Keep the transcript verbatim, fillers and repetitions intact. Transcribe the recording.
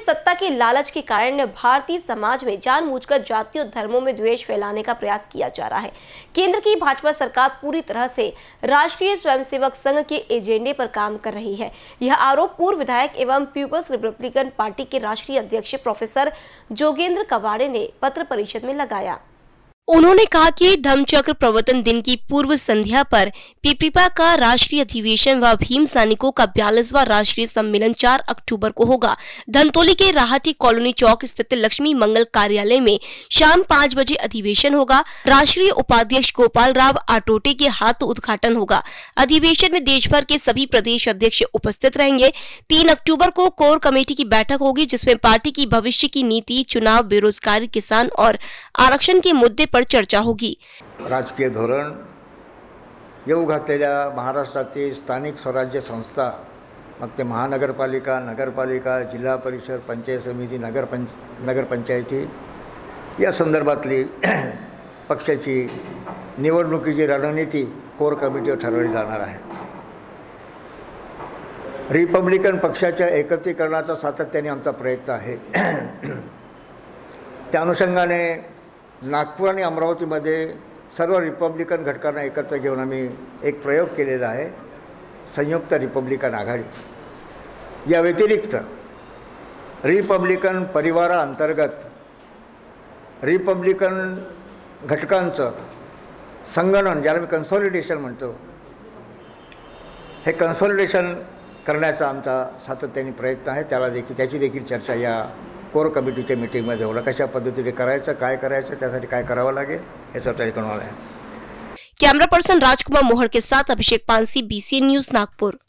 सत्ता के लालच के कारण भारतीय समाज में जानबूझकर जाति और धर्मों में द्वेष फैलाने का प्रयास किया जा रहा है। केंद्र की भाजपा सरकार पूरी तरह से राष्ट्रीय स्वयंसेवक संघ के एजेंडे पर काम कर रही है। यह आरोप पूर्व विधायक एवं पीपल्स रिपब्लिकन पार्टी के राष्ट्रीय अध्यक्ष प्रोफेसर जोगेंद्र कवाड़े ने पत्र परिषद में लगाया। उन्होंने कहा कि धम्मचक्र प्रवर्तन दिन की पूर्व संध्या पर पिपरिपा का राष्ट्रीय अधिवेशन व भीम सैनिकों का बयालीसवां राष्ट्रीय सम्मेलन चार अक्टूबर को होगा। धनतोली के राहटी कॉलोनी चौक स्थित लक्ष्मी मंगल कार्यालय में शाम पाँच बजे अधिवेशन होगा। राष्ट्रीय उपाध्यक्ष गोपाल राव आटोटे के हाथों उद्घाटन होगा। अधिवेशन में देश भर के सभी प्रदेश अध्यक्ष उपस्थित रहेंगे। तीन अक्टूबर को कोर कमेटी की बैठक होगी, जिसमें पार्टी की भविष्य की नीति, चुनाव, बेरोजगारी, किसान और आरक्षण के मुद्दे पर चर्चा होगी। राजकीय धोरण, येऊ घातलेल्या महाराष्ट्रातील स्थानिक स्वराज्य संस्था, मग ते महानगरपालिका, नगरपालिका, जिल्हा परिषद, पंचायत समिती, नगरपंच नगरपंचायती या संदर्भातली पक्षाची निवडणुकीची रणनीती कोर कमिटीवर ठरवली जाणार आहे। रिपब्लिकन पक्षाच्या एकत्रीकरणाचा सातत्याने आमचा प्रयत्न आहे। त्या अनुषंगाने नागपूर आणि अमरावतीमध्ये सर्व रिपब्लिकन घटकांना एकत्र घेऊन आम्ही एक प्रयोग केलेला आहे, संयुक्त रिपब्लिकन आघाडी। या व्यतिरिक्त रिपब्लिकन परिवाराअंतर्गत रिपब्लिकन घटकांचं संगणन, ज्याला मी कन्सॉलिडेशन म्हणतो, हे कन्सॉलिडेशन करण्याचा आमचा सातत्याने प्रयत्न आहे। त्याला देखील त्याची देखील चर्चा या कोर कमिटीच्या मीटिंगमध्ये होईल। कशा पद्धतीने करायचं, काय करायचं, त्यासाठी काय करावं लागेल हे सर्व ठिकाणी आहे। कैमरा पर्सन राजकुमार मोहर के साथ अभिषेक पानसी, बीसीएन न्यूज, नागपुर।